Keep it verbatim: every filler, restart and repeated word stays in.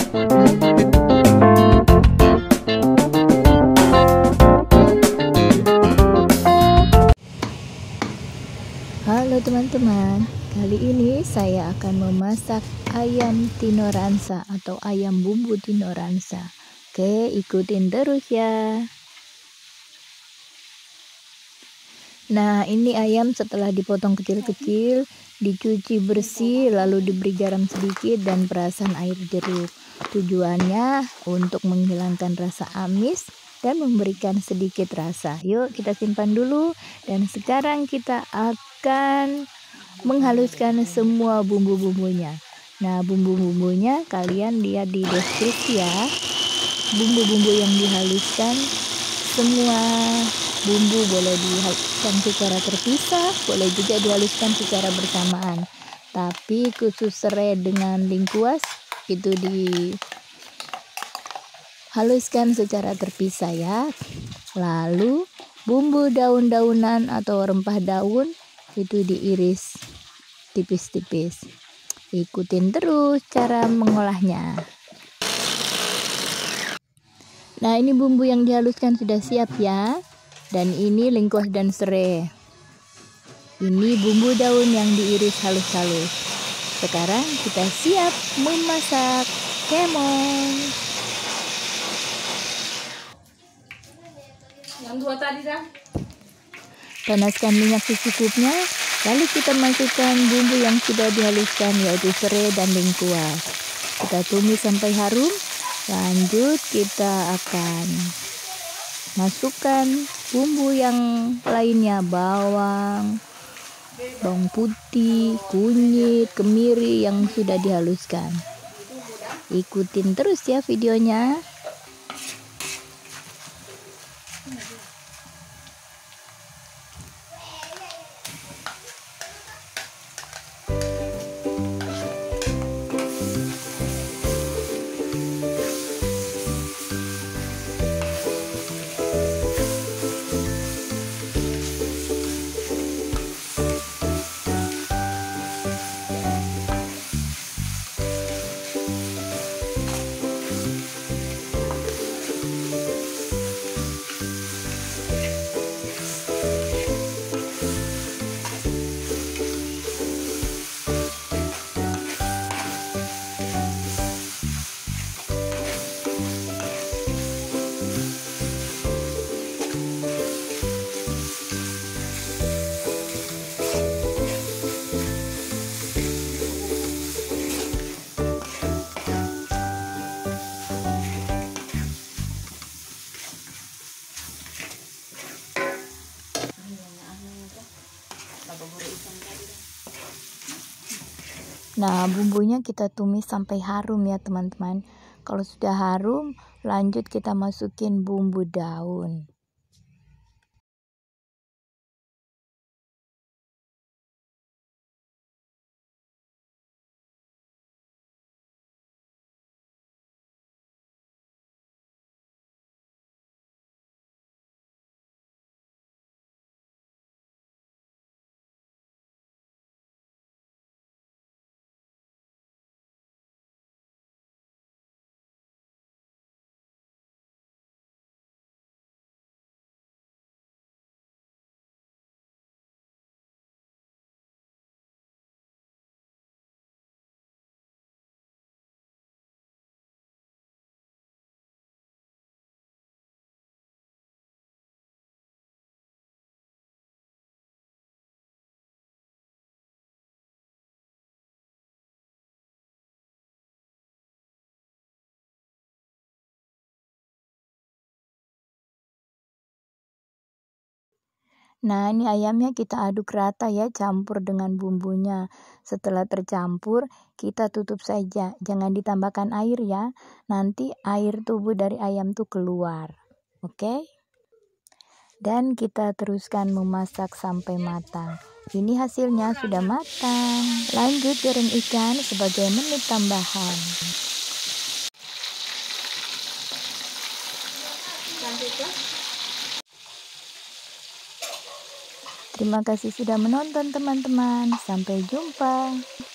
Halo teman-teman, kali ini saya akan memasak ayam tinoransa atau ayam bumbu tinoransa. Oke, ikutin terus ya. Nah, ini ayam setelah dipotong kecil-kecil, dicuci bersih, lalu diberi garam sedikit dan perasan air jeruk. Tujuannya untuk menghilangkan rasa amis dan memberikan sedikit rasa. Yuk kita simpan dulu, dan sekarang kita akan menghaluskan semua bumbu-bumbunya. Nah, bumbu-bumbunya kalian lihat di deskripsi ya. Bumbu-bumbu yang dihaluskan, semua bumbu boleh dihaluskan secara terpisah, boleh juga dihaluskan secara bersamaan. Tapi khusus serai dengan lengkuas itu dihaluskan secara terpisah ya. Lalu bumbu daun-daunan atau rempah daun itu diiris tipis-tipis. Ikutin terus cara mengolahnya. Nah, ini bumbu yang dihaluskan sudah siap ya. Dan ini lengkuas dan serai. Ini bumbu daun yang diiris halus-halus. Sekarang kita siap memasak kemon. Yang dua tadi dah. Panaskan minyak secukupnya, lalu kita masukkan bumbu yang sudah dihaluskan, yaitu serai dan lengkuas. Kita tumis sampai harum. Lanjut kita akan masukkan bumbu yang lainnya, bawang, bawang putih, kunyit, kemiri yang sudah dihaluskan. Ikutin terus ya videonya. Nah, bumbunya kita tumis sampai harum ya teman-teman. Kalau sudah harum, lanjut kita masukin bumbu daun. Nah, ini ayamnya kita aduk rata ya, campur dengan bumbunya. Setelah tercampur, kita tutup saja. Jangan ditambahkan air ya. Nanti air tubuh dari ayam tuh keluar. Oke? Dan kita teruskan memasak sampai matang. Ini hasilnya sudah matang. Lanjut goreng ikan sebagai menu tambahan. Terima kasih sudah menonton teman-teman. Sampai jumpa.